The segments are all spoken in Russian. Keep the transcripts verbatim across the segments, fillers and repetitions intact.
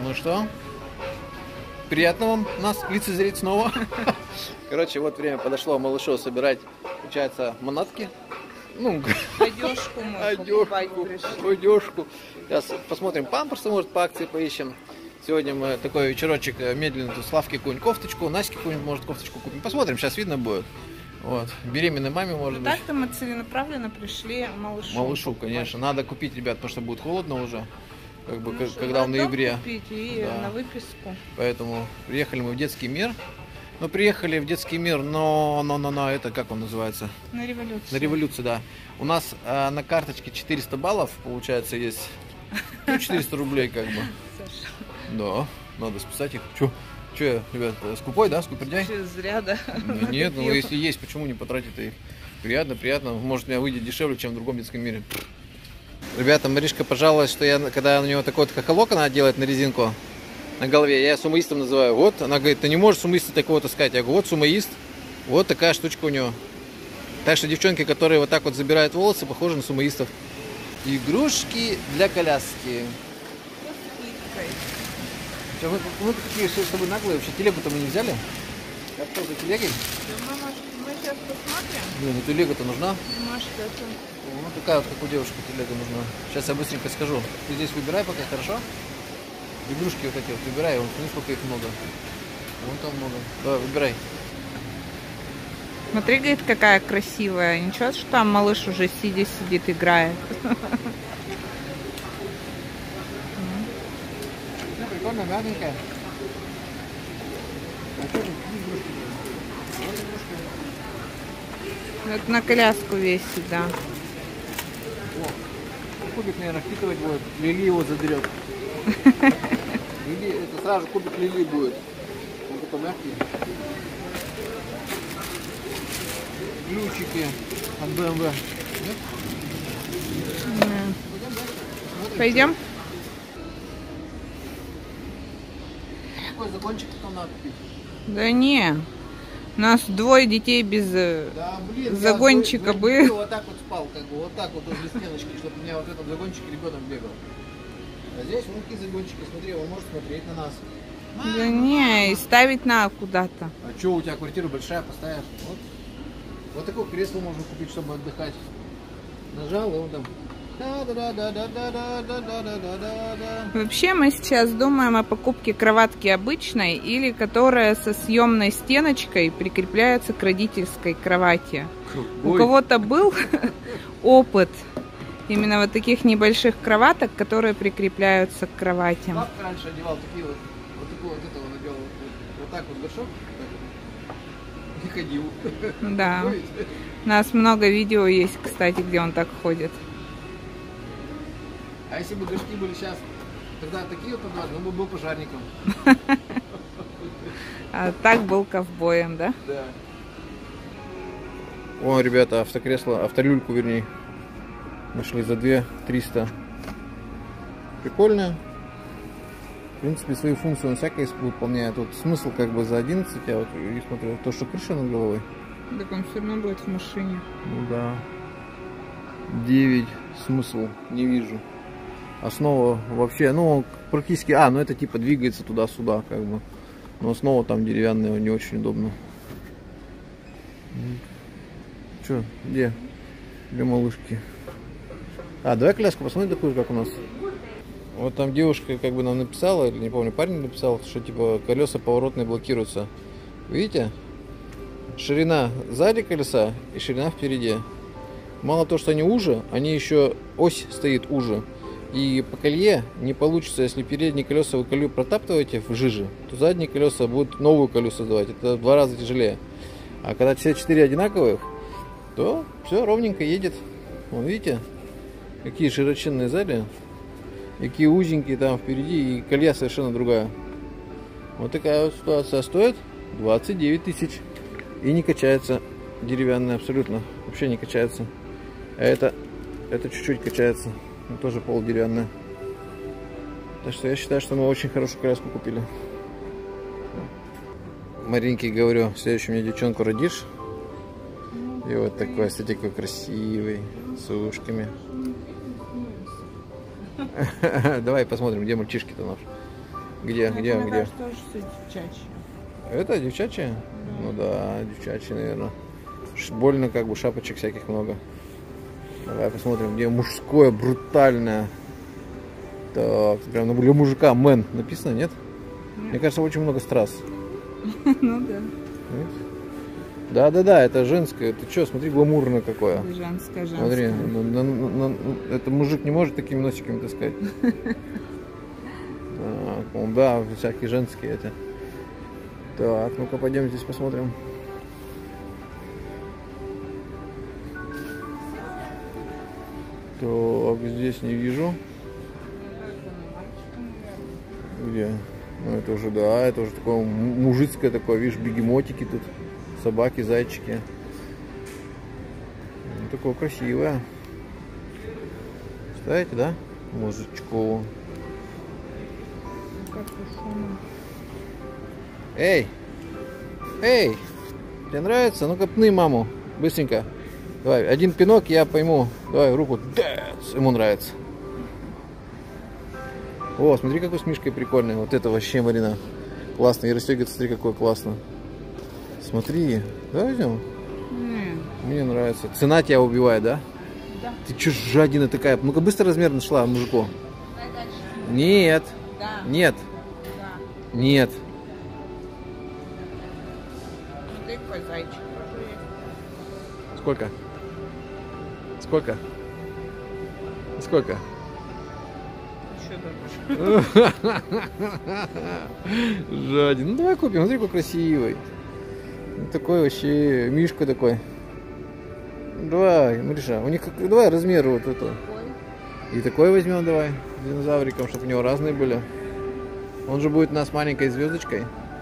Ну что? Приятно вам нас лицезреть снова. Короче, вот время подошло малышу собирать, получается, манатки. Ну, одежку мы одежку, одежку. Сейчас посмотрим памперсы, может, по акции поищем. Сегодня мы такой вечерочек медленно, тут Славке какую-нибудь кофточку, Наське какую-нибудь, может, кофточку купим. Посмотрим, сейчас видно будет. Вот. Беременной маме, может быть. Так-то мы целенаправленно пришли малышу. Малышу, конечно. Надо купить, ребят, потому что будет холодно уже. Как бы, ну, когда в ноябре. Купить и да. на выписку. Поэтому приехали мы в детский мир. Ну, приехали в детский мир, но, но, но, но, это как он называется? На революцию. На революцию, да. У нас э, на карточке четыреста баллов, получается, есть. Ну, четыреста рублей, как бы. Саша. Да, надо списать их. Че, че, ребят, скупой, да, скупердяй? Зря, да. Ну, нет, ну, если есть, почему не потратить их? Приятно, приятно. Может, у меня выйдет дешевле, чем в другом детском мире. Ребята, Маришка пожаловалась, что я, когда у него такой вот хохолок она делает на резинку на голове, я сумоистом называю. Вот, она говорит, ты не можешь сумоиста такого таскать. Я говорю, вот сумоист, вот такая штучка у него. Так что девчонки, которые вот так вот забирают волосы, похожи на сумоистов. Игрушки для коляски. Что, мы, мы такие, что с тобой наглые, вообще телегу-то мы не взяли? Я что, за телегой? Да, мама, мы сейчас посмотрим. Блин, ну телега-то нужна. Маш, это... Ну такая вот, как у девушки, телега нужна. Сейчас я быстренько скажу. Ты здесь выбирай пока, хорошо? Игрушки вот эти вот выбирай, вон, смотри, сколько их много. Вон там много. Давай, выбирай. Смотри, говорит, какая красивая. Ничего, что там малыш уже сидя сидит, играет. Прикольно, мягенькая. Это на коляску весит, да. О, кубик, наверное, впитывать будет. Лили его задерет. Лили, это сразу кубик Лили будет. Он такой мягкий. Ключики от бэ эм вэ. Да. Пойдем? Какой загончик там надо купить? Да не. У нас двое детей без да, блин, загончика бы. Вот так вот спал, как бы, вот так вот возле стеночки, чтобы у меня вот в этом загончике ребенок бегал. А здесь вот такие загончики, смотри, он может смотреть на нас. Мама, да не, мама. и ставить надо куда-то. А что, у тебя квартира большая, поставишь? Вот, вот такое кресло можно купить, чтобы отдыхать. Нажал, и он там... Вообще мы сейчас думаем о покупке кроватки обычной или которая со съемной стеночкой прикрепляется к родительской кровати. Ой. У кого-то был опыт именно вот таких небольших кроваток, которые прикрепляются к кроватям. Папка раньше одевал такие вот, вот такой вот этого надел, вот, вот так вот горшок, и ходил. Да. У нас много видео есть, кстати, где он так ходит. А если бы горшки были сейчас, тогда такие вот подважные, он бы был пожарником. А так был ковбоем, да? Да. О, ребята, автокресло, автолюльку, вернее, нашли за две триста. Прикольно. В принципе, свои функции он всякое выполняет. Вот смысл как бы за одиннадцать, а вот я смотрю, то, что крыша над головой. Так он все равно будет в машине. Ну да. девять. Смысл не вижу. Основа вообще, ну, практически, а, ну это типа двигается туда-сюда, как бы. Но основа там деревянная, не очень удобно. Че, где? Для малышки. А, давай коляску посмотрим такую, как у нас. Вот там девушка как бы нам написала, или не помню, парень написал, что типа колеса поворотные блокируются. Видите? Ширина сзади колеса и ширина впереди. Мало того, что они уже, они еще ось стоит уже. И по колье не получится, если передние колеса вы колею протаптываете в жиже, то задние колеса будут новую колею создавать. Это в два раза тяжелее. А когда все четыре одинаковых, то все ровненько едет. Вон, видите, какие широченные сзади, какие узенькие там впереди, и колья совершенно другая. Вот такая вот ситуация. Стоит двадцать девять тысяч. И не качается. Деревянная абсолютно. Вообще не качается. А это, это чуть-чуть качается. Ну, тоже полудеревянная. Так что я считаю, что мы очень хорошую коляску купили. Маринке говорю, следующую мне девчонку родишь. И вот такой, кстати, такой красивый, с ушками. Давай посмотрим, где мальчишки-то наши. Где, Ну, где, это, мне где? кажется, тоже все девчачье. Это девчачья? Да. Ну да, девчачья, наверное. Ш- Больно, как бы, шапочек всяких много. Давай посмотрим, где мужское, брутальное. Так, прям для мужика мэн написано, нет? Мне кажется, очень много страз. Ну да. Да, да, да, это женское. Ты что, смотри, гламурное какое. Женское, женское. Смотри, на- на- на- на- это мужик не может такими носиками таскать. Так, ну да, всякие женские эти. Так, ну-ка пойдем здесь посмотрим. Так, здесь не вижу. Где? Ну это уже, да, это уже такое м- мужицкое такое, видишь, бегемотики тут, собаки, зайчики. Ну, такое красивое. Ставите, да? Музычку. Как шумно. Эй! Эй! Тебе нравится? Ну-ка пни маму. Быстренько. Давай, один пинок, я пойму. Давай, руку. Дэц! Ему нравится. О, смотри, какой с мишкой прикольный. Вот это вообще, Марина. Классно. И расстегивается, смотри, какой классно. Смотри. Давай возьмем. Не, Мне нравится. Цена тебя убивает, да? да. Ты че жадина такая? Ну-ка быстро размер нашла мужику. Давай дальше. Нет. Да. Нет. Да. Нет. Смотри, какой зайчик. Сколько? Сколько? Сколько? Еще дороже. Жадин. Ну давай купим. Смотри, какой красивый. Ну, такой вообще мишка такой. Давай, Мариша, у них как- давай размер вот это. И такой возьмем давай. С динозавриком, чтобы у него разные были. Он же будет у нас маленькой звездочкой.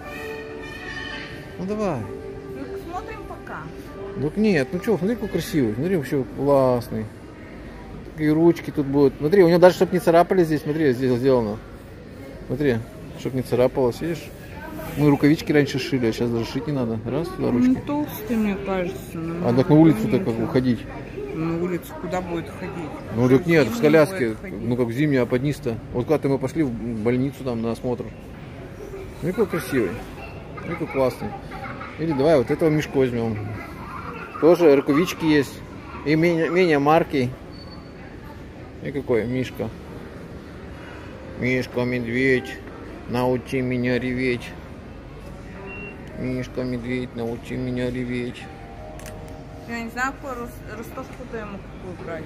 Ну давай. Ну, смотрим пока. Ну нет, ну что, смотри, какой красивый. Смотри, вообще классный. И ручки тут будут. Смотри, у него даже, чтобы не царапали здесь, смотри, здесь сделано. Смотри, чтобы не царапалось, видишь? Мы рукавички раньше шили, а сейчас даже шить не надо. Раз, два ручки. Ну, толстый, мне кажется. А так на улицу-то как уходить? На улицу куда будет ходить? Ну так нет, в Зимний коляске, будет ходить. ну как зимний, а под низ-то. Вот когда мы пошли в больницу там на осмотр. Ну какой красивый. Ну какой классный. Или давай вот этого мишку возьмем. Тоже рукавички есть. И менее, менее марки. И какой мишка. Мишка, медведь, научи меня реветь. Мишка, медведь, научи меня реветь. Я не знаю, какой рос- ростовку-то ему какую брать.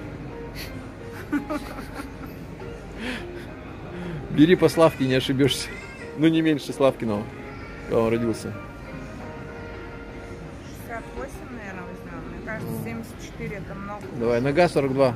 Бери по Славке, не ошибешься. Ну не меньше Славкиного, когда он родился. шестьдесят восемь, наверное, возьмем. Мне кажется, семьдесят четыре это много. Давай, нога сорок два.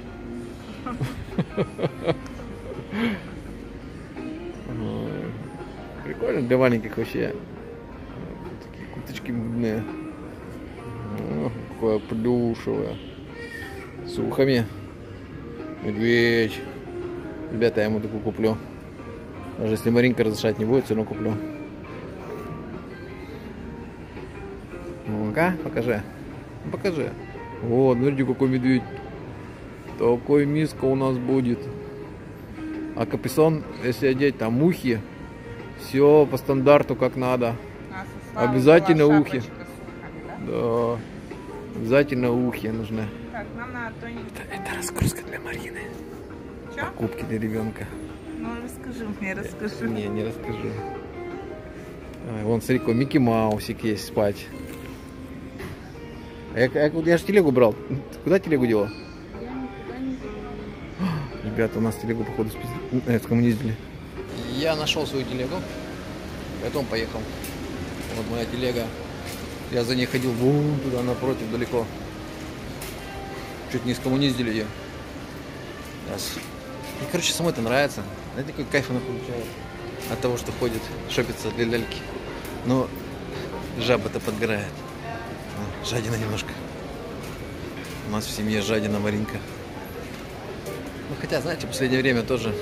Прикольно для маленьких вообще. Такие курточки модные. О, какое плюшевое. С ухами. Медведь. Ребята, я ему такую куплю. Даже если Маринка разрешать не будет, все равно куплю. Ну-ка, покажи. Ну, покажи. Вот, смотрите, какой медведь. Такой миска у нас будет. А капюсон, если одеть там мухи, все по стандарту как надо. А, со Славой Обязательно была ухи. шапочка с ухами, да? Да. Обязательно ухи нужны. Так, нам надо тоненький. Это, это разгрузка для Марины. Чё? Покупки для ребенка. Ну, расскажи мне, расскажи. Не, не расскажу. Ай, вон, смотри, какой Микки Маусик есть спать. А я, я, я же телегу брал. Куда телегу делал? Я никуда не знаю. Ребята, у нас телегу, походу, спиздили. Э, скоммуниздили. Я нашел свою телегу. Потом поехал. Вот моя телега. Я за ней ходил вон туда напротив, далеко. Чуть не скоммуниздили ее. Раз. Мне, короче, самой это нравится. Знаете, какой кайф она получает от того, что ходит, шопится для ляльки. Но жаба-то подгорает. А, жадина немножко. У нас в семье жадина Маринка. Ну, хотя, знаете, в последнее время тоже,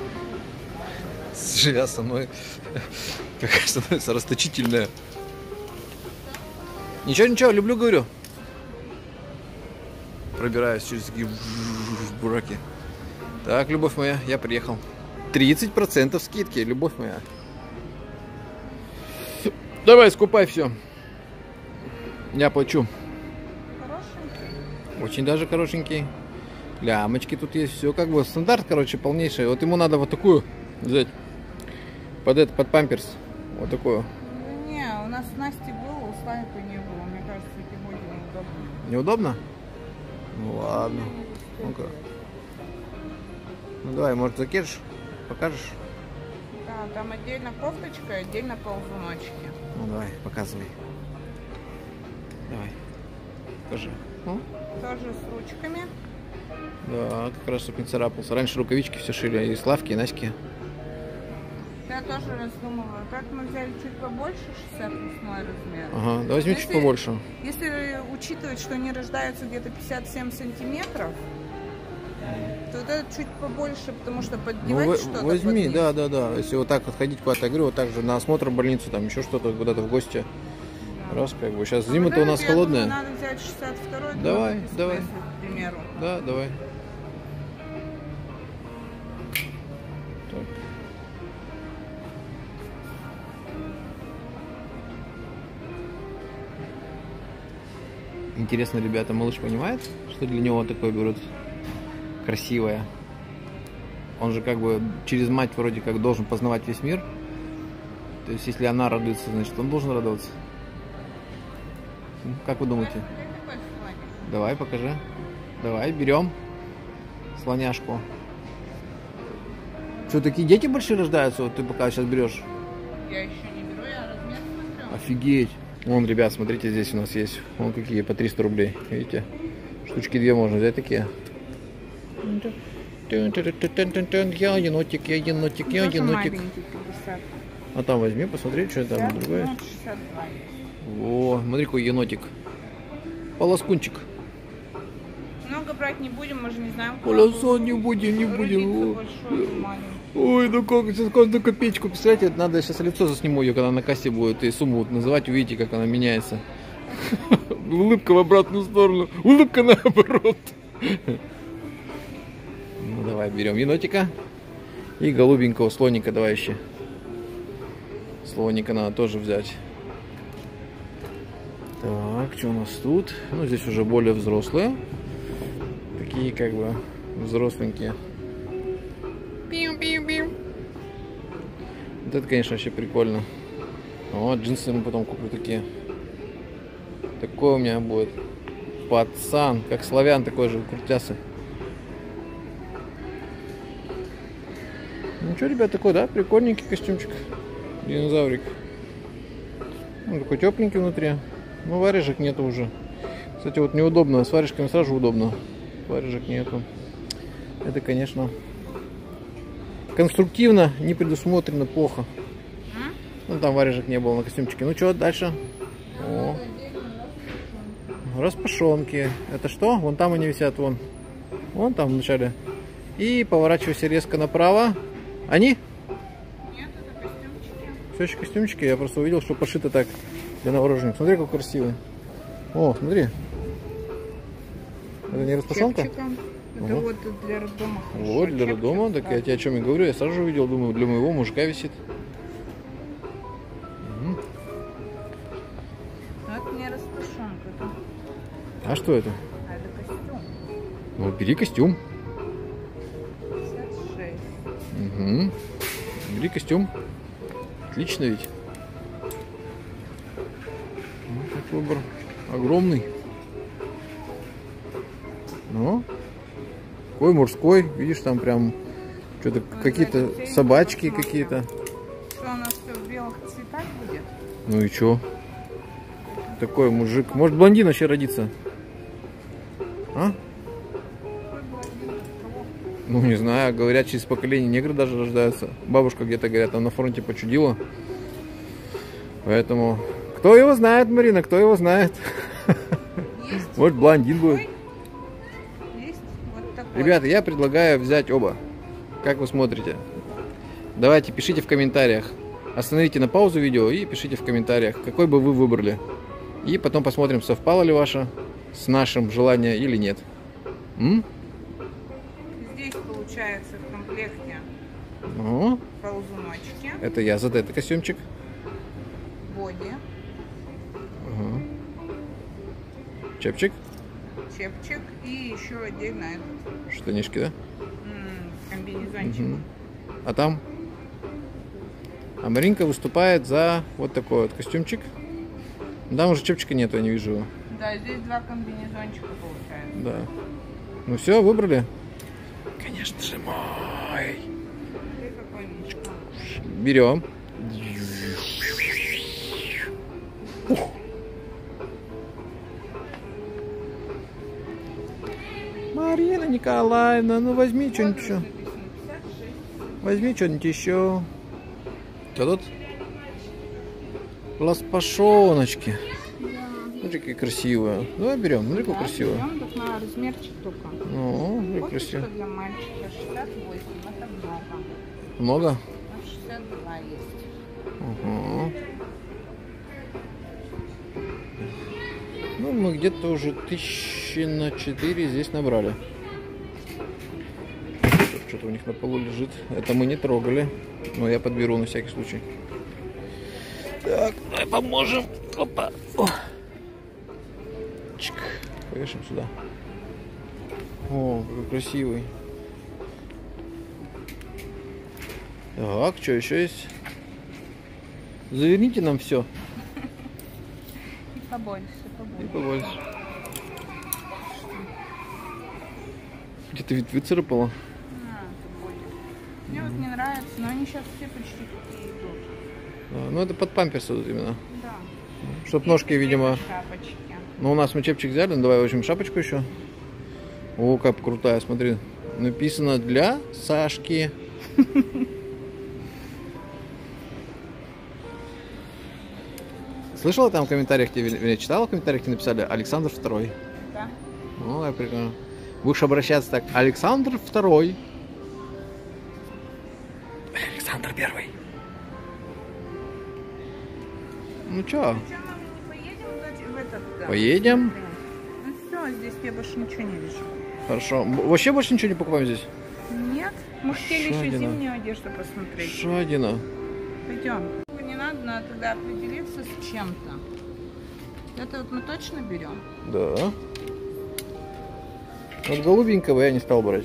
живя со мной, какая становится расточительная. Ничего, ничего, люблю, говорю. Пробираюсь через такие бураки. Так, любовь моя, я приехал. тридцать процентов скидки, любовь моя. Давай, скупай все. Я плачу. Хорошенький. Очень даже хорошенький. Лямочки тут есть, все как бы стандарт, короче, полнейший. Вот ему надо вот такую взять. Под это, под памперс. Вот такую. Не, у нас с Настей было, у Славика не было. Мне кажется, эти боди неудобно. Неудобно? Ну ладно. Ну-ка. Ну давай, может, закидешь? Покажешь? Да, там отдельно кофточка, отдельно ползуночки. Ну давай, показывай. Давай. Покажи. Ну? Тоже с ручками. Да, как раз чтобы не царапался. Раньше рукавички все шили, и Славки, и Наськи. Я тоже раздумываю. Как мы взяли чуть побольше, шестьдесят восьмой размер. Ага, да возьми если, чуть побольше. Если учитывать, что они рождаются где-то пятьдесят семь сантиметров, то вот это чуть побольше, потому что поддевать ну, что-то. Возьми, под да, да, да. Если вот так вот ходить куда-то, я говорю, вот так же на осмотр в больницу, там еще что-то, куда-то в гости. Да. Раз, как бы. Сейчас а зима-то у нас холодная. Думаю, надо взять шестьдесят второй. Давай, давай. К примеру. Да, давай. Так. Интересно, ребята, малыш понимает, что для него такое берут красивое? Он же как бы через мать вроде как должен познавать весь мир. То есть если она радуется, значит он должен радоваться. Как вы думаете? Давай, покажи. Давай, берем слоняшку. Что, такие дети большие рождаются? Вот ты пока сейчас берешь. Я еще не беру, я размер смотрю. Офигеть. Вон, ребят, смотрите, здесь у нас есть. Вон какие, по триста рублей. Видите? Штучки две можно взять такие. Я енотик, я енотик, я енотик. А там возьми, посмотри, что там другое. О, смотри, какой енотик. Полоскунчик. Много брать не будем, мы же не знаем. Полосон не будем, не будем. Ой, ну как, сейчас каждую копеечку, представляете, надо сейчас лицо засниму ее, когда на кассе будет, и сумму вот называть, увидите, как она меняется. Улыбка в обратную сторону, улыбка наоборот. Ну давай, берем енотика и голубенького слоника, давай еще. Слоника надо тоже взять. Так, что у нас тут? Ну, здесь уже более взрослые. Такие, как бы, взросленькие. Пиу-пиу-пиу. Вот это, конечно, вообще прикольно. Вот, джинсы мы потом куплю такие. Такой у меня будет пацан, как славян, такой же, крутясы. Ну что, ребят, такой, да, прикольненький костюмчик. Динозаврик. Ну, такой тепленький внутри. Ну, варежек нету уже. Кстати, вот неудобно. С варежками сразу удобно. Варежек нету. Это, конечно, конструктивно не предусмотрено плохо. Ну, там варежек не было на костюмчике. Ну, что, дальше? О. Распашонки. Это что? Вон там они висят, вон. Вон там вначале. И поворачивайся резко направо. Они? Нет, это костюмчики. Все еще костюмчики. Я просто увидел, что пошито так для новорожденных. Смотри, какой красивый. О, смотри. Это не распашонка? Чепчиком. Это угу. Вот для роддома. Вот, для роддома. Так я тебе о чем и говорю. Я сразу же увидел, думаю, для моего мужика висит. Угу. Это не распашонка. Это... А что это? А это костюм. Ну, бери костюм. пятьдесят шесть. Угу. Бери костюм. Отлично ведь. Вот так выбор огромный. Ну, какой мужской, видишь, там прям что-то какие-то собачки какие-то. Что у нас все в белых цветах будет? Ну и чё? Такой мужик. Может, блондин вообще родится? А? Ну, не знаю, говорят, через поколение негры даже рождаются. Бабушка где-то, говорят, там на фронте почудила. Поэтому, кто его знает, Марина, кто его знает? Есть. Может, блондин будет. Есть вот такой. Ребята, я предлагаю взять оба. Как вы смотрите? Давайте, пишите в комментариях. Остановите на паузу видео и пишите в комментариях, какой бы вы выбрали. И потом посмотрим, совпало ли ваше с нашим желанием или нет. М? Здесь получается в комплекте Ну. Ползуночки. Это я за этот костюмчик. Боди. Угу. Чепчик. Чепчик. И еще отдельно этот. Штанишки, да? М-м, комбинезончик. Угу. А там? А Маринка выступает за вот такой вот костюмчик. Там уже чепчика нету, я не вижу его. Да, здесь два комбинезончика получается. Да. Ну все, выбрали? Конечно же мой. Берем. Ух. Марина Николаевна, ну возьми что-нибудь еще. Возьми что-нибудь еще. Что тут? Ласпашоночки. Смотри, какие красивые. Давай берем. Смотри, какая красивая. Берем, так на размерчик только. Ну, как красиво. Для мальчика шестьдесят восемь, это много. Много? шестьдесят два есть. Угу. Ну, мы где-то уже тысячи на четыре здесь набрали. Что-то у них на полу лежит. Это мы не трогали. Но я подберу на всякий случай. Так, давай поможем. Опа. О. Чик. Повешаем сюда. О, какой красивый. Так, что еще есть? Заверните нам все. И побольше, побольше. И побольше. Где-то вид выцарапала. А, мне вот не нравится, но они сейчас все почти такие идут. А, ну это под памперсы вот именно. Да. Чтоб ножки, видимо. Шапочки. Ну у нас мы чепчик взяли, ну давай возьмем шапочку еще. О, как крутая, смотри. Написано для Сашки. Слышала там в комментариях, тебе читала в комментариях, тебе написали Александр второй. Да. Ну, я прикольно. Будешь обращаться так, Александр второй. Александр первый. Ну чё? Что, мы не поедем в этот? Да? Поедем. Ну все, здесь я больше ничего не вижу. Хорошо. Вообще больше ничего не покупаем здесь? Нет, мы хотели еще Шадина. зимнюю одежду посмотреть. Шадина. Пойдем. Не надо, надо тогда определиться с чем-то. Это вот мы точно берем? Да. Вот голубенького я не стал брать.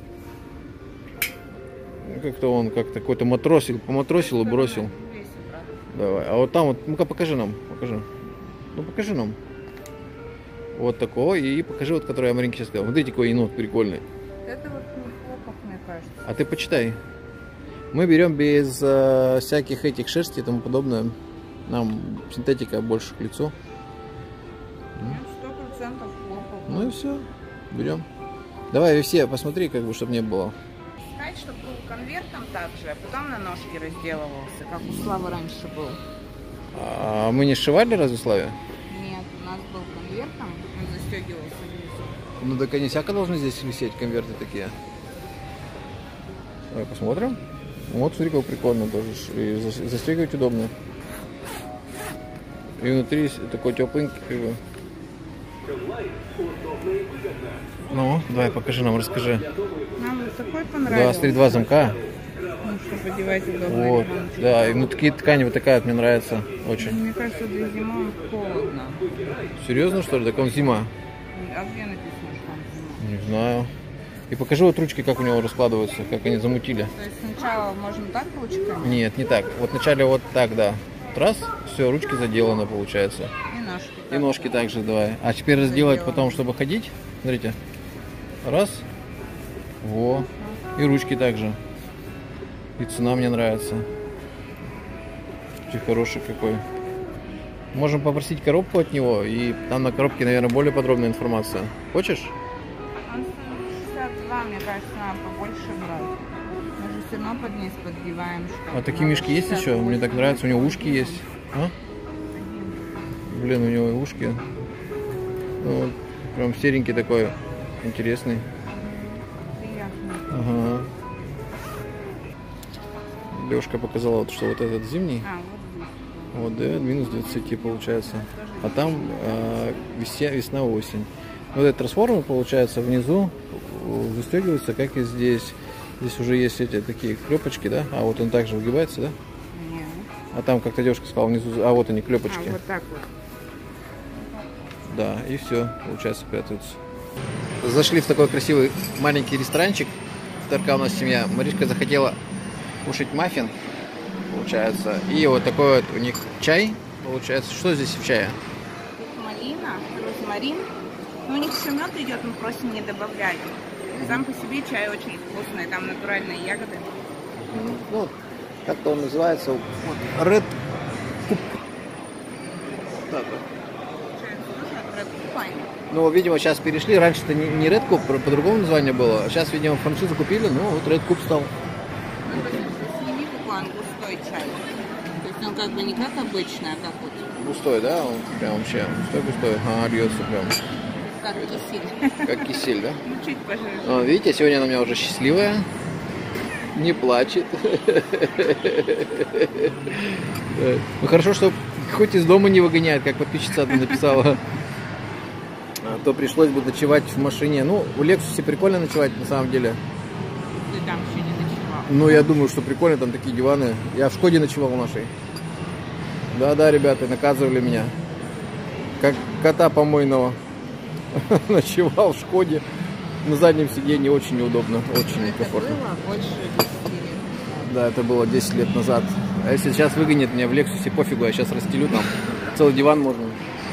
Как-то он как-то какой-то матросил, поматросил и бросил. Давай. А вот там вот, ну-ка покажи нам. Покажи. Ну покажи нам. Вот такого. И покажи вот, который я Маринке сейчас сказал. Смотрите, какой енот прикольный. Это вот не хлопок, мне кажется. А ты почитай. Мы берем без э, всяких этих шерсти и тому подобное. Нам синтетика больше к лицу. Сто процентов хлопок. Ну и все. Берем. Давай все, посмотри, как бы, чтобы не было. Сказать, чтобы был конвертом также, а потом на ножки разделывался, как у Славы раньше был. А мы не сшивали разве, Славе? Нет, у нас был конвертом, он застегивался внизу. Ну так они всяко должны здесь висеть, конверты такие. Давай посмотрим. Вот, смотри, как прикольно тоже. И застегивать удобно. И внутри такой тепленький, как бы. Ну, давай, покажи нам, расскажи. Нам вот такой Да, понравился. смотри, два замка. Ну, чтобы одевать удобно. Вот, да, и внутри ткань вот такая вот мне нравится очень. Мне кажется, для зимы он холодно. Серьезно, что ли? Так он зима. А где написано, что он зима? Не знаю. И покажи вот ручки, как у него раскладываются, как они замутили. То есть сначала можно так ручками? Нет, не так. Вот вначале вот так, да. Вот раз, все, ручки заделаны, получается. И ножки. И ножки также давай. А теперь разделать Заделано. потом, чтобы ходить. Смотрите. Раз. Во. И ручки также. И цена мне нравится. Очень хороший какой. Можем попросить коробку от него. И там на коробке, наверное, более подробная информация. Хочешь? Он шестьдесят два, мне кажется, надо побольше брать. Мы же все равно под низ подбиваем. Что А такие мешки есть еще? Мне так нравится. У него ушки есть. А? Блин, у него и ушки. Ну, вот, прям серенький такой. Интересный. Приятно. Ага. Девушка показала, вот, что вот этот зимний. А, вот здесь. Вот, да, минус двадцать получается. А там э, весна, весна, осень. Вот этот трансформер, получается, внизу застегивается, как и здесь. Здесь уже есть эти такие клепочки, да? А вот он также выгибается, да? Нет. А там как-то девушка сказала внизу, а вот они клепочки. А, вот так вот. Да, и все, получается, прятаются. Зашли в такой красивый маленький ресторанчик. Только у нас семья. Маришка захотела кушать маффин, получается. И вот такой вот у них чай, получается. Что здесь в чае? Тут малина, розмарин. Но у них все мед идет, мы просим не добавлять. Сам по себе чай очень вкусный, там натуральные ягоды. Ну, как-то он называется. Вот, Red Cup. Так вот. Ну, видимо, сейчас перешли. Раньше-то не Red Cup, по-другому название было. Сейчас, видимо, франшизу купили, ну, вот Red Cup стал. Сними, какой он густой чай. То есть он как бы не как обычный, а как вот... Густой, да? Он прям вообще густой-густой. Ага, льется прям. Как кисель. Как кисель, да? Ну, чуть пожиже. О, видите, сегодня она у меня уже счастливая. Не плачет. Ну, хорошо, что хоть из дома не выгоняет, как подписчица написала. А то пришлось бы ночевать в машине. Ну, в Лексусе прикольно ночевать, на самом деле. Ты там еще не ночевал. Ну, я думаю, что прикольно, там такие диваны. Я в Шкоде ночевал нашей. Да-да, ребята, наказывали меня. Как кота помойного. Ночевал в Шкоде. На заднем сиденье очень неудобно, очень некомфортно. Это было больше десяти лет. Да, это было десять лет назад. А если сейчас выгонит меня в Лексусе, пофигу, я сейчас расстелю там. Целый диван можно.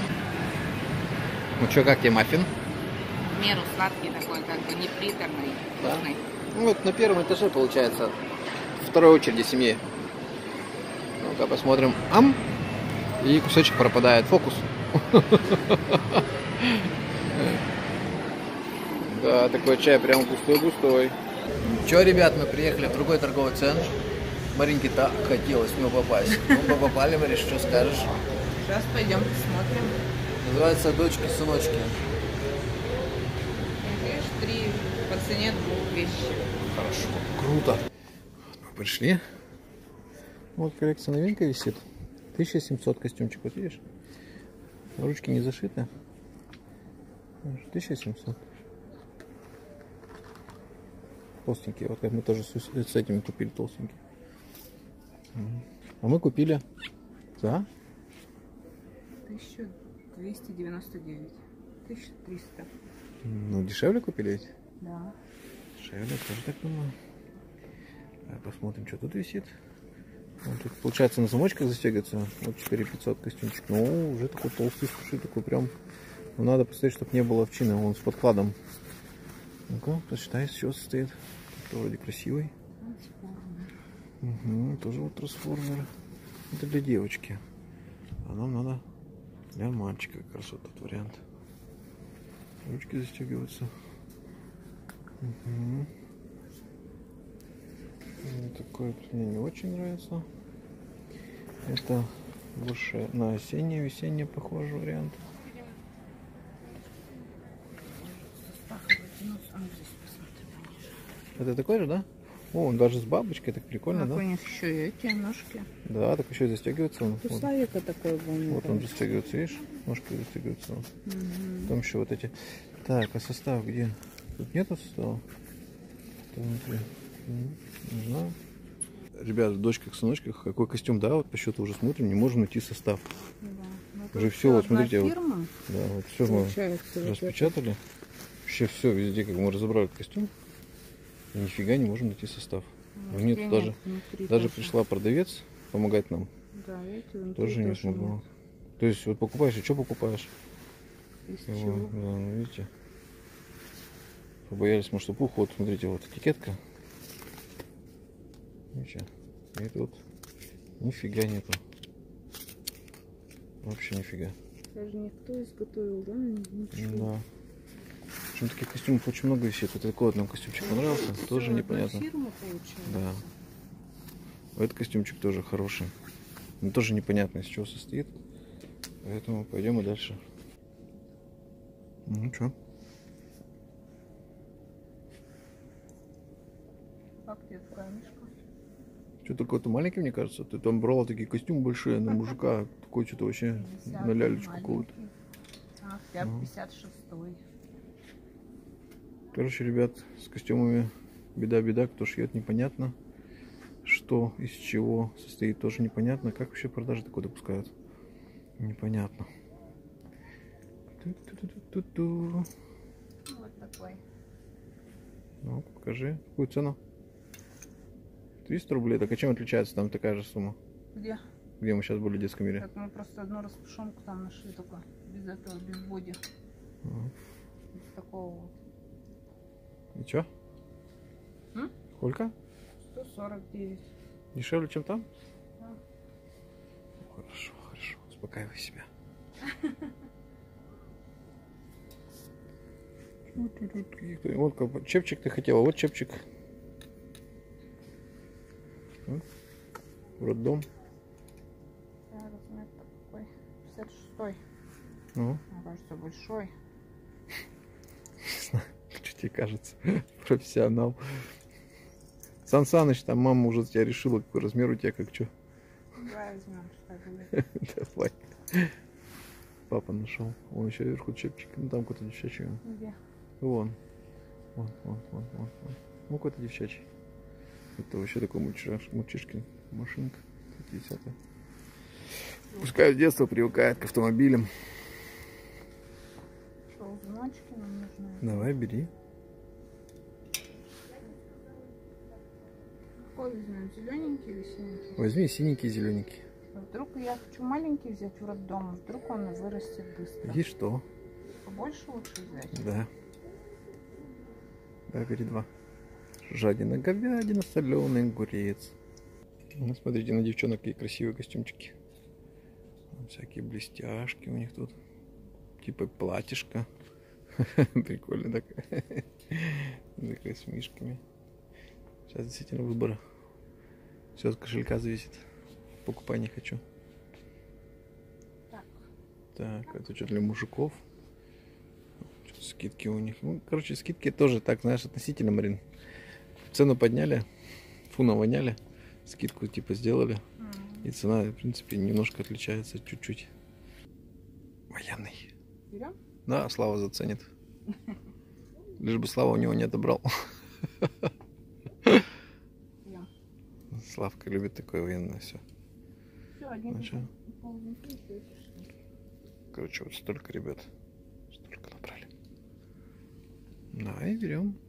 Ну что, как тебе маффин? В меру сладкий такой, как бы не приторный, Да. вкусный. Ну вот на первом этаже получается второй очереди семьи. Ну-ка посмотрим. Ам! И кусочек пропадает. Фокус. Да, такой чай прям густой-густой. Че, ребят, мы приехали в другой торговый центр. Маринке так хотелось в него попасть. Мы попали, Мариш, что скажешь? Сейчас пойдем посмотрим. Называется «Дочки-сыночки». Видишь, три по цене двух вещи. Хорошо, круто. Мы пришли. Вот коллекция новинка висит. тысяча семьсот костюмчик, вот видишь? Ручки не зашиты. тысяча семьсот. Толстенькие. Вот как мы тоже с, с этими купили толстенькие. А мы купили за тысяча двести девяносто девять. тысяча триста. Ну, дешевле купили ведь? Да. Дешевле, тоже так думаю. Давай посмотрим, что тут висит. Вот тут, получается, на замочках застегивается. Вот четыре тысячи пятьсот костюмчик. Ну, уже такой толстый, слушай, такой прям. Ну, надо посмотреть, чтобы не было овчины. Он с подкладом. Ну-ка, посчитай, из чего состоит. Тут вроде красивый. Угу, тоже вот трансформер. Это для девочки. А нам надо для мальчика как раз вот этот вариант. Ручки застегиваются. Угу. Такой вот мне не очень нравится. Это больше на осенний, весенний похожий вариант. Это такой же, да? О, он даже с бабочкой, так прикольно, так, да? У них еще и эти ножки. Да, так еще и застегивается он. У Славика такой был. Вот он застегивается, видишь? Ножки застегиваются. Угу. Потом еще вот эти. Так, а состав где? Тут нету состава? Внутри. Не знаю. Ребят, в дочках, сыночках, какой костюм, да, вот по счету уже смотрим, не можем найти состав. Да. Уже все, вот смотрите, вот, да, вот все мы распечатали. Вообще все, везде, как мы разобрали этот костюм, и нифига не можем найти состав. Ну, нет, нет, даже, даже пришла продавец помогать нам. Да, видите, тоже не смогла. Нет. То есть вот покупаешь, и что покупаешь? Его, да, ну, видите. Побоялись, может, пух. Вот, смотрите, вот этикетка. Ничего. И тут нифига нету. Вообще нифига. Даже никто изготовил, да? Ничего. Да. В общем, таких костюмов очень много висит. Вот такой вот нам костюмчик понравился. Все тоже непонятно. Фирма, да. Этот костюмчик тоже хороший. Но тоже непонятно, из чего состоит. Поэтому пойдем и дальше. Ну что? Как тебе такая мишка? Что такое-то маленький, мне кажется? Ты там брала такие костюмы большие на мужика. Такой что-то вообще на лялечку какого-то. А, пятьдесят шестой. Короче, ребят, с костюмами Беда-беда, кто шьет, непонятно. Что, из чего состоит, тоже непонятно. Как вообще продажи такое допускают? Непонятно. Ту-ту-ту-ту-ту. Вот такой. Ну, покажи. Какую цену? триста рублей. Так а чем отличается? Там такая же сумма. Где? Где мы сейчас были в детском мире? Так мы просто одну распушонку там нашли только. Без этого, без боди. Ага. Без такого вот. И чё? М? Сколько? сто сорок девять. Дешевле, чем там? Да. Хорошо, хорошо. Успокаивай себя. Вот как чепчик ты хотела. Вот чепчик. В роддом. Да, размер такой. пятьдесят шестой. Ну. Мне кажется, большой. Не знаю, что тебе кажется. Профессионал. Сан Саныч, там мама уже тебя решила, какой размер у тебя, как что. Давай возьмем, что Давай. Папа нашел. Он еще вверху чепчик. Ну там какой-то девчачий. Где? Вон. Вон, вон, вон, вон, вон. Ну какой-то девчачий. Это вообще такой мальчиш, мальчишкин машинка. пятидесятая. Пускай с детства привыкает к автомобилям. Что, узуночки нам нужны? Давай, бери. Какой возьмем? Зелененький или синенький? Возьми синенький и зелененький. Вдруг я хочу маленький взять в роддом, вдруг он вырастет быстро. И что? Побольше лучше взять? Да. Да, бери два. Жадина, говядина, соленый огурец. Ну, смотрите на девчонок, какие красивые костюмчики. Всякие блестяшки у них тут. Типа платьишко. Прикольно такая. Такая с мишками. Сейчас действительно выбора. Все от кошелька зависит. Покупай не хочу. Так. Так, это что для мужиков? Что-то скидки у них. Ну, короче, скидки тоже так, знаешь, относительно, Марин. Цену подняли, фу, навоняли, скидку типа сделали. Mm-hmm. И цена, в принципе, немножко отличается чуть-чуть. Военный. Берем? Да, Слава заценит. Лишь бы Слава у него не отобрал. Славка любит такое военное все. Все, короче, вот столько, ребят. Столько набрали. Да, и берем.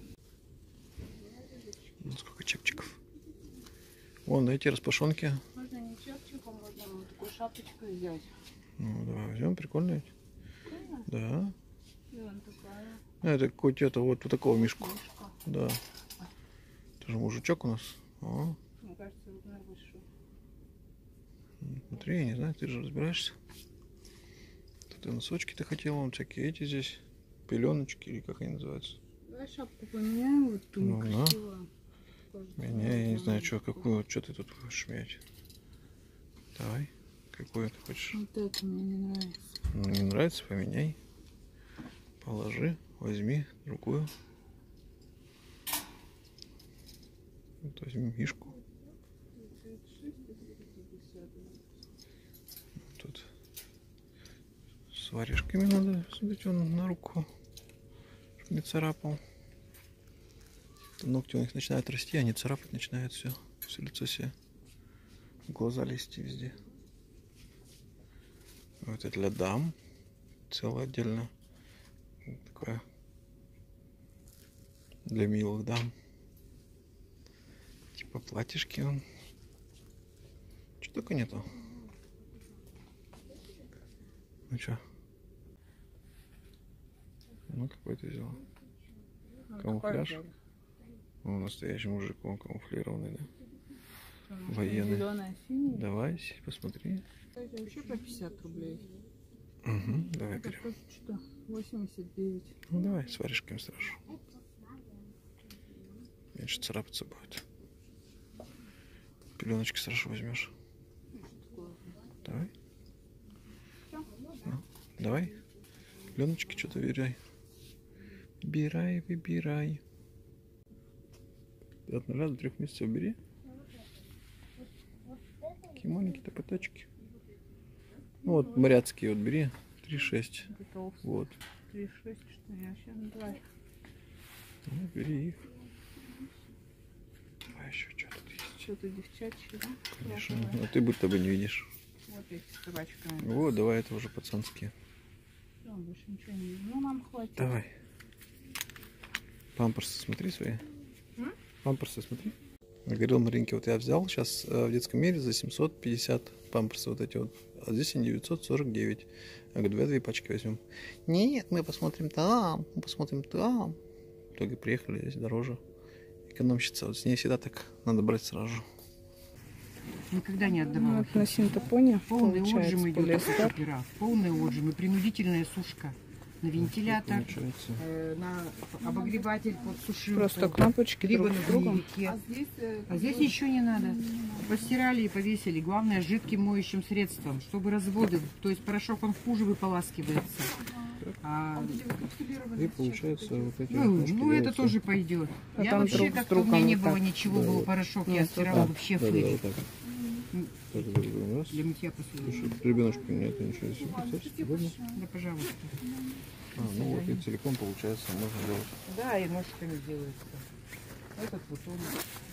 Ну, сколько чепчиков. Вон эти распашонки. Можно не чепчиком, можно вот такую шапочку взять. Ну, давай возьмем, прикольно ведь. Прикольно? Да. И вон такая. Это какой-то вот, вот такого мишку. Мишка. Да. Это же мужичок у нас. О. Мне кажется, размер большой. Смотри, я не знаю, ты же разбираешься. Тут и носочки ты хотела, вон всякие эти здесь. Пеленочки, или как они называются. Давай шапку поменяем, вот ту Ну, некрасивую. Меня, я не знаю, что, какую, что ты тут хочешь менять. Давай, какую ты хочешь? Вот это мне не нравится. Ну, не нравится, поменяй. Положи, возьми другую. Вот возьми мишку. Тут с варежками надо, смотрите, он на руку, чтобы не царапал. Ногти у них начинают расти, они царапать начинают все, все лицо себе, в глаза лезть везде. Вот это для дам, целое отдельно, такое для милых дам, типа платьишки, он. Что только нету. Ну чё? Ну какой ты взял? Ну, Камуфляж? Ну, настоящий мужик, он камуфлированный, да? Потому Военный. Зеленая, синяя. Давай, посмотри. Это вообще по пятьдесят рублей. Угу, давай Это берем. что? восемьдесят девять. Ну давай, с варежками сразу. Меньше царапаться будет. Пеленочки сразу возьмешь. Давай. Ну, давай. Пеленочки что-то выбирай. Выбирай, выбирай. От нуля до трех месяцев бери. Такие маленькие топоточки. Ну вот моряцкие вот бери. три шесть. Вот. три шесть, что я вообще, ну давай. Ну, бери их. еще что тут есть. Что-то девчачье, да? Конечно. Но ты будто бы не видишь. Вот эти с собачками. Вот, давай, это уже пацанские. Все, больше ничего не вижу. Ну, нам хватит. Давай. Памперсы смотри свои. М? Памперсы смотри. Я говорил Маринке, вот я взял сейчас в детском мире за семьсот пятьдесят памперсы вот эти вот. А здесь они девятьсот сорок девять. Я говорю, две две пачки возьмем. Нет, мы посмотрим там, мы посмотрим там. В итоге приехали, здесь дороже. Экономщица, вот с ней всегда так надо брать сразу же. Никогда не отдавала. Вот на синтепоне Полный получается отжим идет полиэстер. от пера. Полный отжим и принудительная сушка. На вентилятор, Получается. э, на обогреватель под сушилку. Просто кнопочки либо друг на с другом. гневике. А здесь, э, А здесь ничего не надо. Постирали и повесили. Главное, жидким моющим средством, чтобы разводы. То есть порошок он хуже выполаскивается. А, И получается вот эти ну, ножки ну это делаются. тоже пойдет. А Я там вообще друг с как-то у меня другом не вот было так. ничего, Да, был да. порошок, Нет, я вот стирала так. вообще Да, да, флэш. вот так. Так, так, так, раз. Для мытья посуды. Слушай, ребеночку нет ничего себе. Представляешь, удобно? Да, пожалуйста. А, ну вот и целиком получается можно делать. Да, и ножками делается. Этот вот он.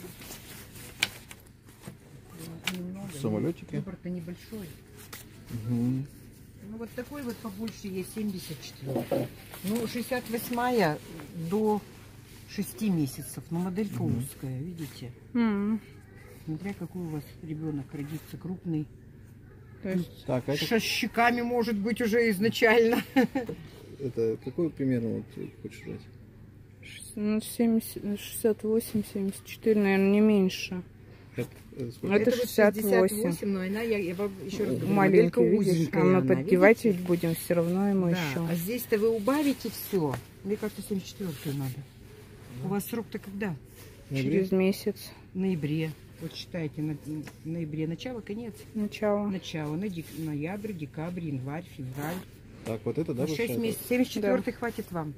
Немного. Самолетики. Выбор-то небольшой. Угу. Ну вот такой вот побольше есть семьдесят четыре. Ну, шестьдесят восьмая до шести месяцев. Но моделька Мгм. узкая, видите? М, Смотря какой у вас ребенок родится, крупный. То есть Так, а это, Со щеками может быть уже изначально. это какой примерно вот ты хочешь брать? ну, семьдесят, шестьдесят восемь, семьдесят четыре, наверное, не меньше. Это, это сколько? Это вот шестьдесят восемь. но она, я, я вам еще раз говорю, Маленький, моделька видишь? узенькая А мы она, поддевать видите? ведь будем все равно ему Да, еще. а здесь-то вы убавите все. Мне кажется, семьдесят четыре надо. У вас срок-то когда? Через месяц. В ноябре. Вот считайте, на, в ноябре начало, конец. Начало. Начало, на дек- ноябрь, декабрь, январь, февраль. Так, вот это, да, Вот большая? шесть месяцев. семьдесят четвёртый хватит вам.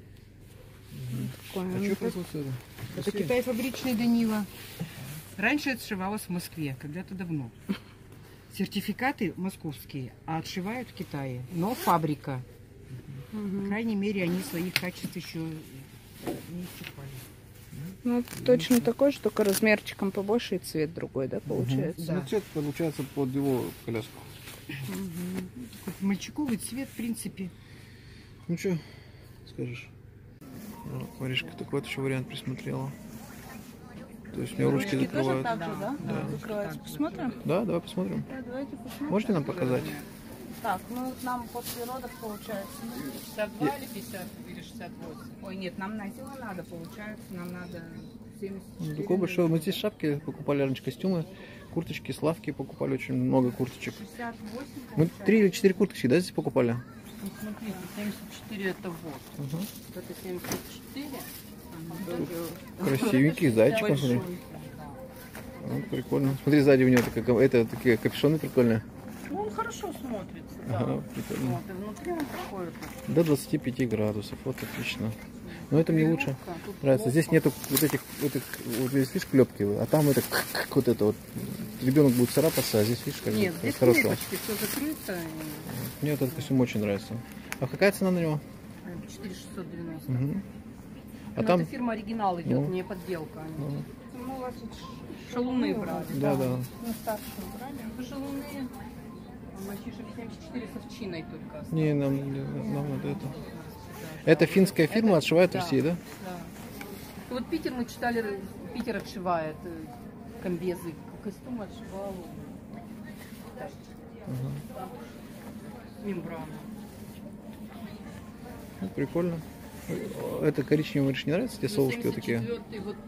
Такое. А что производство это? Это Россия? Китай фабричный Данила. Раньше это сшивалось в Москве, когда-то давно. Сертификаты московские, а отшивают в Китае. Но фабрика. По Мгм. крайней мере, они своих качеств еще не исчерпали. Ну, это точно такой же, только размерчиком побольше и цвет другой, да, получается? Да. Ну, цвет получается под его коляску. Хоть мальчиковый цвет, в принципе. Ну что, скажешь? Ну, Маришка, так вот еще вариант присмотрела. То есть у меня ручки закрывают. так же, да? Да. Закрывается. Посмотрим? Да, давай посмотрим. Да, давайте посмотрим. Можете нам показать? Так, ну вот нам после родов получается шестьдесят два или пятьдесят или шестьдесят восемь. Ой, нет, нам на тело надо, получается, нам надо семьдесят четыре. Такой большой. Мы здесь шапки покупали, раньше костюмы, курточки, славки покупали, очень много курточек. шестьдесят восемь. Мы три или четыре курточки, да, здесь покупали? Ну, смотрите, семьдесят четыре это вот. Угу. Это семьдесят четыре. А Красивенький зайчик, он, смотри. большой. Ну, прикольно. Смотри, сзади у него такая, это, такие капюшоны прикольные. Ну, он хорошо смотрится, да. Ага, прикольно. Вот, и внутри он такой-то. До двадцати пяти градусов, вот отлично. Но это мне лучше Тут нравится. Здесь нету вот этих, вот этих, вот здесь видишь клепки, а там это как вот это вот. Ребенок будет царапаться, а здесь видишь как Нет, бы здесь хорошо. кнопочки, все закрыто. Мне вот этот костюм очень нравится. А какая цена на него? четыре тысячи шестьсот девяносто. Угу. А Ну, там, это фирма оригинал идет, Ну. не подделка. ну, Мы у вас тут шалуны брали. да, да. Мы старшую брали. Это шалуны. А мальчишек семьдесят четыре с овчиной только осталось. Не, нам, нам надо это. Это финская фирма, Это- отшивает в да. России, да? Да. И вот Питер мы читали, Питер отшивает э, комбезы, костюм отшивал. Так, Ага. мембрана. Ну, прикольно. Это коричневый, говоришь, не нравится? Тебе совушки вот такие? семьдесят четвёртый вот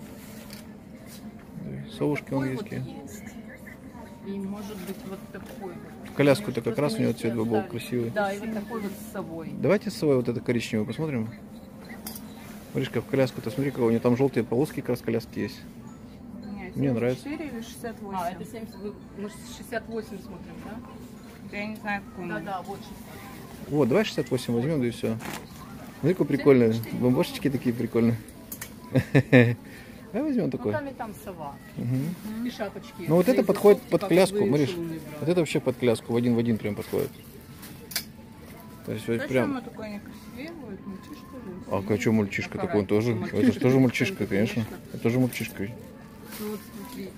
Совушки такой английские. вот есть. И может быть вот такой вот. В коляску-то как Просто раз у него мне цвет бы был дали. красивый. Да, и вот такой вот с собой. Давайте с собой вот это коричневый посмотрим. Маришка, в коляску-то смотри, какого у него там желтые полоски как раз коляски есть. Нет, Мне нравится. семьдесят четыре или шестьдесят восемь? А, это семьдесят, вы, мы шестьдесят восемь смотрим, да? Я не знаю, какой. Да, да, вот шестьдесят. Вот, давай шестьдесят восемь возьмем, да и все. Смотри, какой прикольный. Бомбошечки такие прикольные. Давай возьмем Ну такой. там и там сова. Мгм. И шапочки. Ну вот это На подходит изготовке, под как коляску, вы Мариш. шалуны брали. Вот это вообще под коляску, в один в один прям подходит. То есть вот Зачем прям... он такой некрасивый будет? Мальчишка же. А какой что мальчишка Какая такой, он тоже. разница, Это же тоже мальчишка, мальчишка, конечно. конечно. Это тоже мальчишка. Вот смотрите.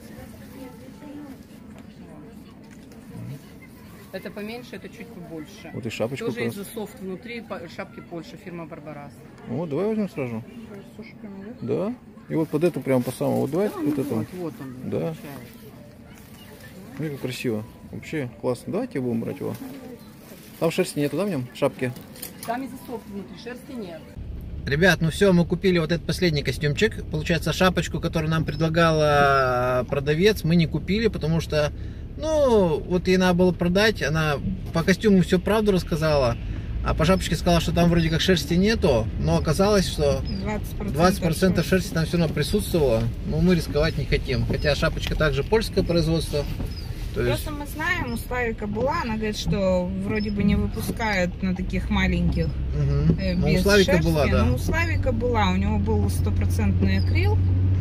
Это поменьше, это чуть побольше. Вот и шапочку. Тоже из-за софт внутри, по- шапки Польша, фирма Барбарас. Вот, давай возьмем сразу. С ушками, да? Да. И вот под эту прям по самому. Вот давай Да, вот ну эту. вот, вот он. Да. получается. Смотри, как красиво. Вообще классно. Давайте будем брать его. Там шерсти нету, да, в нем? Шапки? Там из-за софт внутри, шерсти нет. Ребят, ну все, мы купили вот этот последний костюмчик. Получается, шапочку, которую нам предлагала продавец, мы не купили, потому что, ну, вот ей надо было продать. Она по костюму все правду рассказала, а по шапочке сказала, что там вроде как шерсти нету, но оказалось, что двадцать процентов шерсти там все равно присутствовало. Но мы рисковать не хотим. Хотя шапочка также польское производство. То есть... Просто мы знаем, у Славика была, она говорит, что вроде бы не выпускают на таких маленьких Угу. э, Ну, без у Славика шерсти. была, да. Но у Славика была, у него был стопроцентный акрил.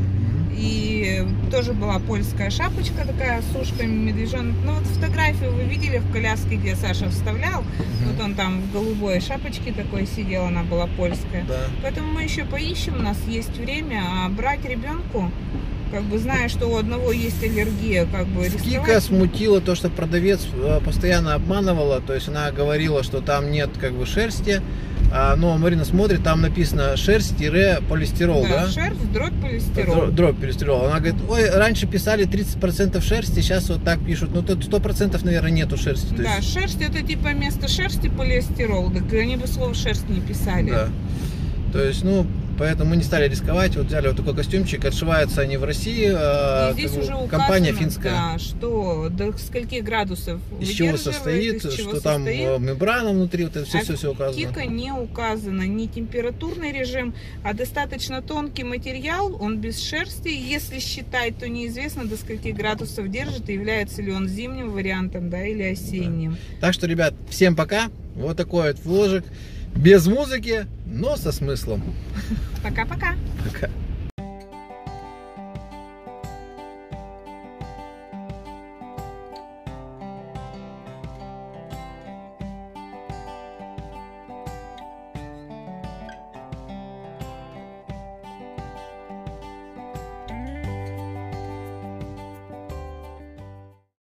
И тоже была польская шапочка такая с ушками медвежонок. Ну вот фотографию вы видели в коляске, где Саша вставлял. Вот он там в голубой шапочке такой сидел, она была польская. Да. Поэтому мы еще поищем, у нас есть время, а брать ребенку, как бы зная, что у одного есть аллергия, как бы Кика рисковать. смутила то, что продавец э, постоянно обманывала, то есть она говорила, что там нет как бы шерсти, а, но Марина смотрит, там написано шерсть-полистирол, да? Да, шерсть, дробь, полистирол. Дро- Дробь полистирол. Она говорит, ой, раньше писали тридцать процентов шерсти, сейчас вот так пишут, ну тут сто процентов, наверное, нету шерсти. То Да, есть, шерсть это типа вместо шерсти полиэстерол, так они бы слово шерсть не писали. да. То есть, ну, поэтому мы не стали рисковать, вот взяли вот такой костюмчик, отшиваются они в России, И здесь как бы уже указано, компания финская. да, что до скольких градусов Из чего выдерживает, состоит, из чего что там состоит. э, мембрана внутри, вот это все, А все, все указано. Кика не указано ни температурный режим, а достаточно тонкий материал, он без шерсти. Если считать, то неизвестно до скольких градусов держит и является ли он зимним вариантом, да, или осенним. Так что, ребят, всем пока. Вот такой вот вложик. Без музыки, но со смыслом. Пока-пока. Пока.